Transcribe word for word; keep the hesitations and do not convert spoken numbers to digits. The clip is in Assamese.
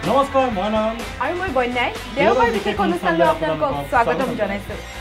নমস্কাৰ মই নয়ন আৰু মই বন্যাই দেওবাৰ বিশেষ অনুষ্ঠানলৈ আপোনালোকক স্বাগতম জনাইছো